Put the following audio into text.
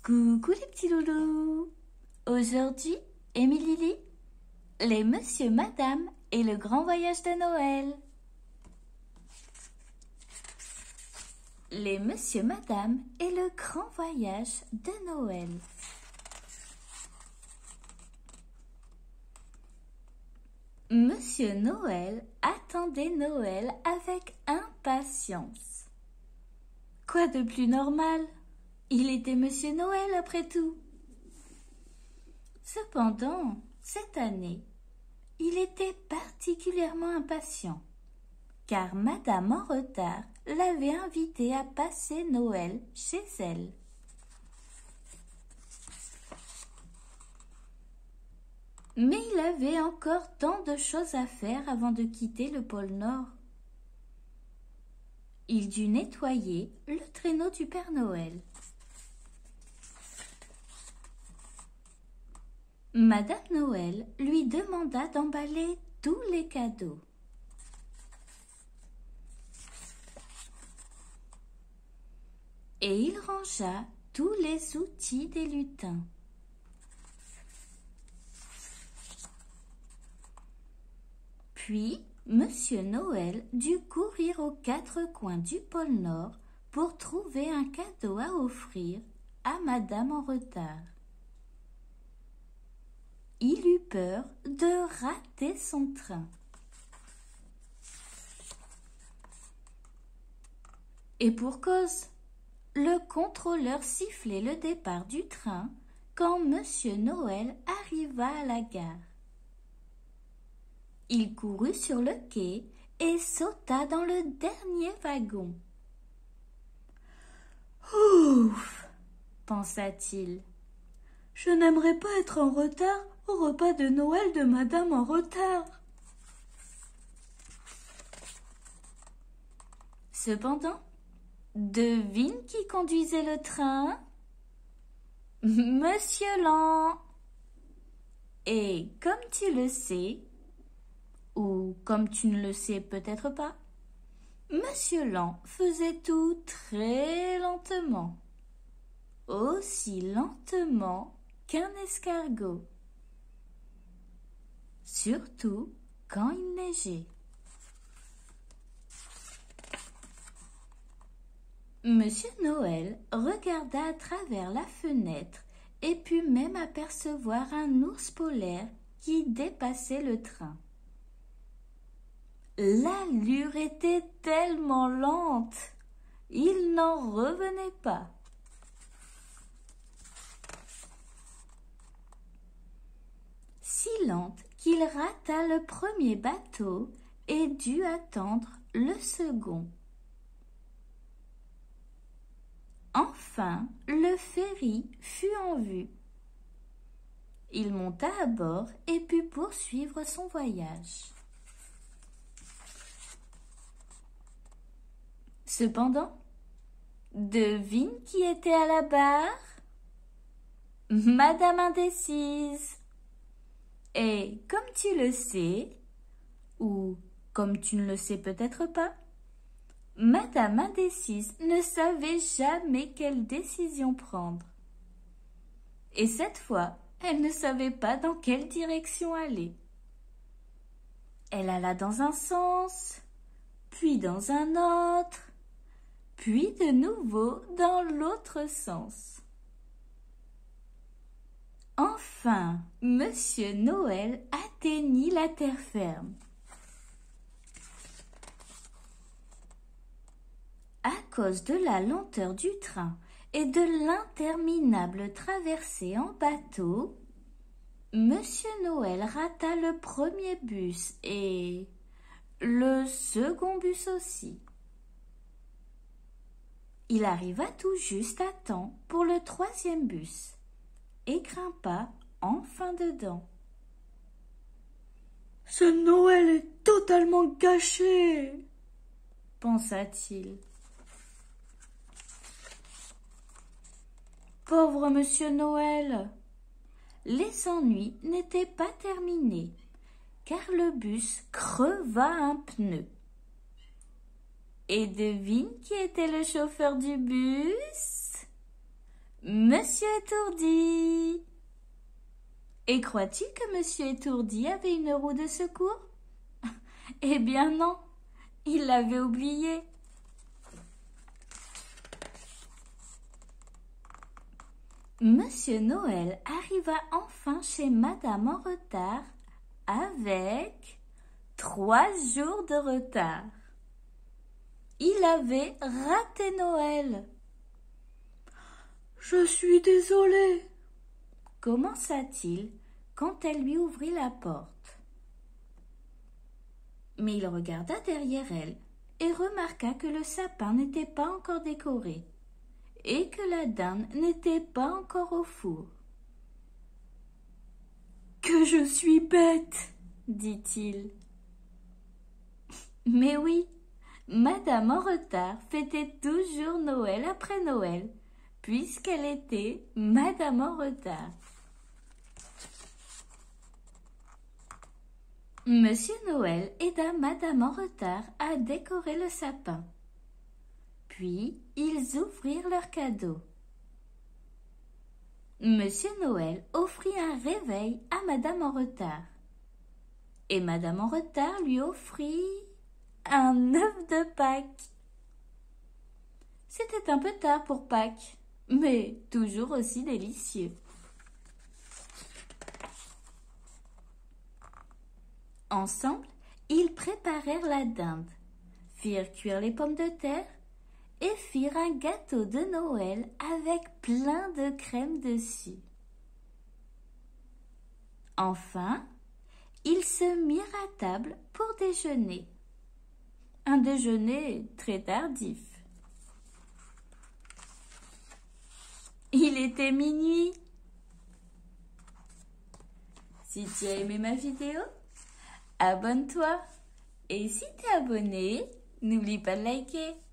Coucou les petits loulous. Aujourd'hui, Émilie, les Monsieur, Madame et le grand voyage de Noël. Les Monsieur, Madame et le grand voyage de Noël. Monsieur Noël attendait Noël avec impatience. Quoi de plus normal? Il était Monsieur Noël après tout. Cependant, cette année, il était particulièrement impatient, car Madame en retard l'avait invité à passer Noël chez elle. Mais il avait encore tant de choses à faire avant de quitter le pôle Nord. Il dut nettoyer le traîneau du Père Noël. Madame Noël lui demanda d'emballer tous les cadeaux. Et il rangea tous les outils des lutins. Puis, Monsieur Noël dut courir aux quatre coins du pôle Nord pour trouver un cadeau à offrir à Madame en retard. Il eut peur de rater son train. Et pour cause, le contrôleur sifflait le départ du train quand Monsieur Noël arriva à la gare. Il courut sur le quai et sauta dans le dernier wagon. Ouf, pensa-t-il. Je n'aimerais pas être en retard au repas de Noël de Madame en retard. Cependant, devine qui conduisait le train? Monsieur Lan. Et comme tu le sais, ou comme tu ne le sais peut-être pas, Monsieur Lan faisait tout très lentement, aussi lentement qu'un escargot, surtout quand il neigeait. Monsieur Noël regarda à travers la fenêtre et put même apercevoir un ours polaire qui dépassait le train. L'allure était tellement lente, il n'en revenait pas. Si lente qu'il rata le premier bateau et dut attendre le second. Enfin, le ferry fut en vue. Il monta à bord et put poursuivre son voyage. Cependant, devine qui était à la barre? Madame Indécise. Et comme tu le sais, ou comme tu ne le sais peut-être pas, Madame Indécise ne savait jamais quelle décision prendre. Et cette fois, elle ne savait pas dans quelle direction aller. Elle alla dans un sens, puis dans un autre, puis de nouveau dans l'autre sens. Enfin, Monsieur Noël atteignit la terre ferme. À cause de la lenteur du train et de l'interminable traversée en bateau, Monsieur Noël rata le premier bus et le second bus aussi. Il arriva tout juste à temps pour le troisième bus et grimpa enfin dedans. Ce Noël est totalement gâché, pensa-t-il. Pauvre Monsieur Noël! Les ennuis n'étaient pas terminés, car le bus creva un pneu. Et devine qui était le chauffeur du bus? Monsieur Étourdi. Et crois-tu que Monsieur Étourdi avait une roue de secours? Eh bien non, il l'avait oubliée. Monsieur Noël arriva enfin chez Madame en retard avec 3 jours de retard. Il avait raté Noël. Je suis désolé, commença-t-il quand elle lui ouvrit la porte. Mais il regarda derrière elle et remarqua que le sapin n'était pas encore décoré et que la dinde n'était pas encore au four. « Que je suis bête !» dit-il. Mais oui, Madame en retard fêtait toujours Noël après Noël, puisqu'elle était Madame en retard. Monsieur Noël aida Madame en retard à décorer le sapin. Puis, ils ouvrirent leurs cadeaux. Monsieur Noël offrit un réveil à Madame en retard. Et Madame en retard lui offrit un œuf de Pâques. C'était un peu tard pour Pâques, mais toujours aussi délicieux. Ensemble, ils préparèrent la dinde, firent cuire les pommes de terre et firent un gâteau de Noël avec plein de crème dessus. Enfin, ils se mirent à table pour déjeuner. Un déjeuner très tardif. Il était minuit. Si tu as aimé ma vidéo, abonne-toi. Et si tu es abonné, n'oublie pas de liker.